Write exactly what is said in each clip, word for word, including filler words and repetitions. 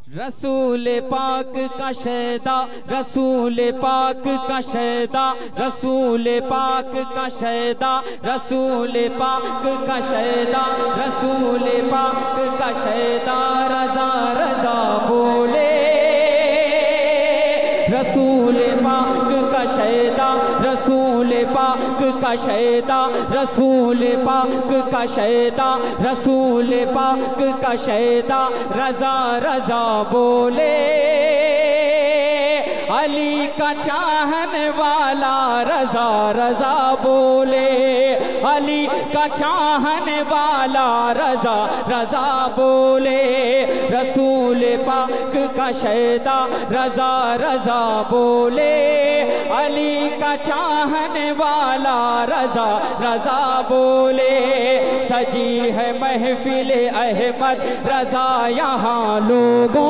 रसूल पाक का शैदा, रसूल पाक का शैदा, रसूल पाक का शैदा, रसूल पाक का शैदा, रसूल पाक का शैदा, रजा रजा बोले। रसूल पाक का शैदा, रसूल पाक का शैदा, रसूल पाक का शैदा, रसूल पाक का शैदा, रजा रजा बोले। अली का चाहने वाला रजा रजा बोले। अली का चाहने वाला रजा रजा बोले। रसूल पाक का शैदा रजा रजा बोले। अली का चाहने वाला रजा रजा बोले। सजी है महफिल अहमद रजा यहाँ लोगों,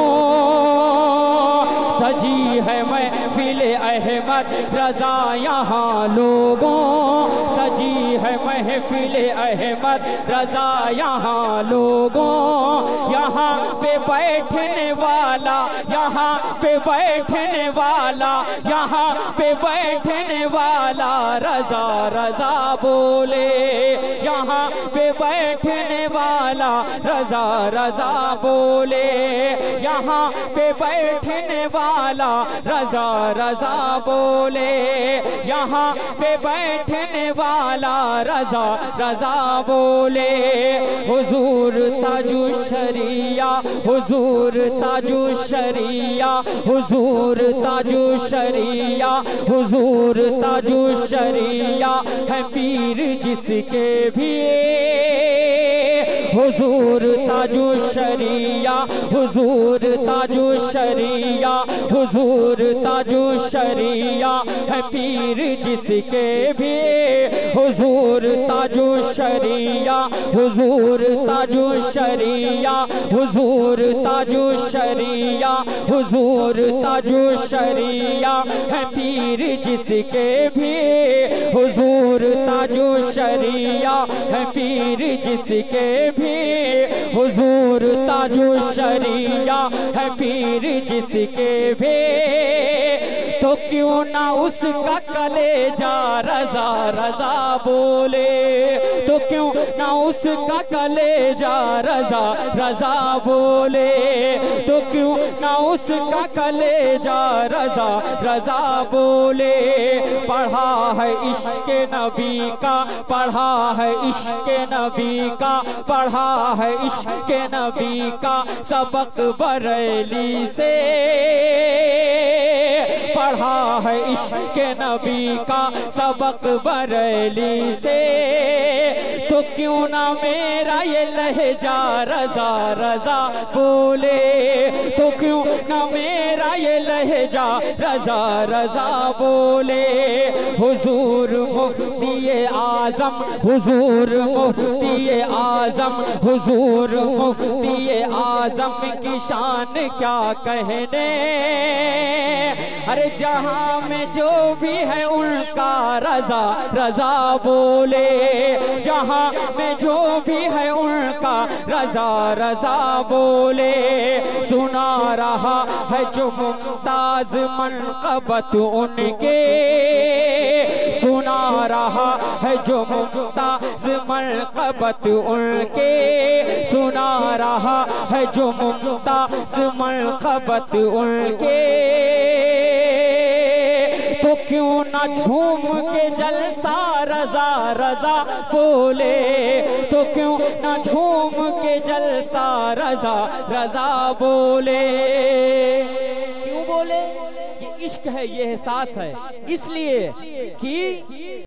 सजी है महफिल अहमद रजा यहाँ लोगों, सजी है महफिल अहमद रजा यहाँ लोगों। यहाँ पे बैठने वाला, यहाँ पे बैठने वाला, यहाँ पे बैठने वाला रजा रजा बोले। यहाँ पे बैठने वाला रजा रजा बोले। यहाँ पे बैठने वाला रजा रजा बोले। यहाँ पे बैठने वाला रजा रजा बोले। हुजूर ताजु शरिया, हुजूर ताजु शरिया, हुजूर ताजु शरिया, हुजूर ताजु शरिया है पीर जिसके भी। हुजूर ताजु शरिया, हुजूर ताजु शरिया, हुजूर ताजु शरिया है पीर जिसके भी। हुजूर ताजु शरिया, हुजूर ताजु शरिया, हुजूर ताजु शरिया, हुजूर ताजु शरिया है पीर जिसके भी। हुजूर ताजु शरिया है पीर जिसके भी। हुजूर ताजु शरिया है पीर जिसके भी। तो क्यों ना उसका कलेजा रजा रजा बोले। तो क्यों ना उसका कलेजा रजा रजा बोले। तो क्यों ना उसका कलेजा रजा रजा बोले। पढ़ा है इश्क नबी का, पढ़ा है इश्क नबी का, पढ़ा है इश्क नबी का सबक बरेली से। पढ़ा है इश्क नबी का सबक बरेली से। तो क्यों ना मेरा ये लहजा रजा रजा बोले। तो क्यों ना मेरा ये लहजा रजा रजा बोले। हुजूर मुफ्ती आजम, हुजूर मुफ्ती आजम, हुजूर मुफ्ती आजम की शान क्या कहने। अरे जहाँ में जो भी है उनका रजा रजा बोले। जहाँ में जो भी है उनका रजा रजा बोले। सुना रहा है जो मुमताज मनक़बत उनके, सुना रहा है जो मुमताज मनक़बत उनके, सुना रहा है जो मुमताज मनक़बत उनके। तो क्यों ना झूम के जलसा रजा रजा बोले। तो क्यों ना झूम के जलसा रजा रजा बोले। क्यों बोले? ये इश्क है, ये एहसास है, इसलिए कि